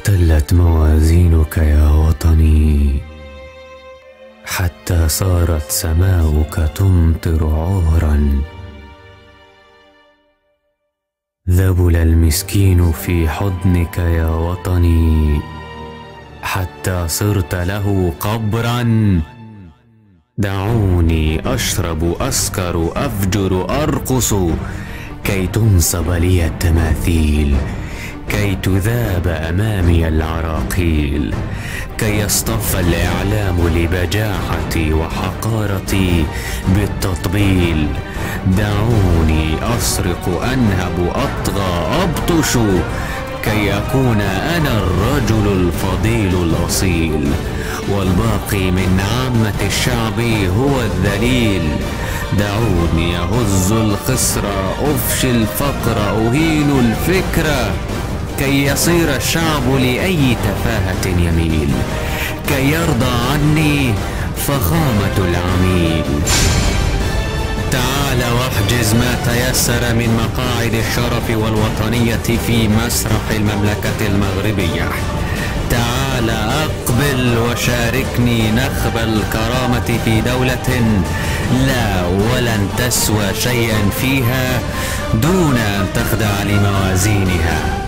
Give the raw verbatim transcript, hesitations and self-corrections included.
اختلت موازينك يا وطني، حتى صارت سماؤك تمطر عهرا. ذبل المسكين في حضنك يا وطني، حتى صرت له قبرا. دعوني أشرب أسكر أفجر أرقص، كي تنصب لي التماثيل، كي تذاب أمامي العراقيل، كي يصطف الإعلام لبجاحتي وحقارتي بالتطبيل. دعوني أسرق أنهب أطغى أبطش، كي أكون أنا الرجل الفضيل الأصيل، والباقي من عامة الشعب هو الذليل. دعوني أهز الخصر أفشي الفقر أهين الفكر، كي يصير الشعب لأي تفاهة يميل، كي يرضى عني فخامة العميل. تعال واحجز ما تيسر من مقاعد الشرف والوطنية في مسرح المملكة المغربية. تعال أقبل وشاركني نخب الكرامة في دولة لا ولن تسوى شيئا فيها دون أن تخضع لموازينها.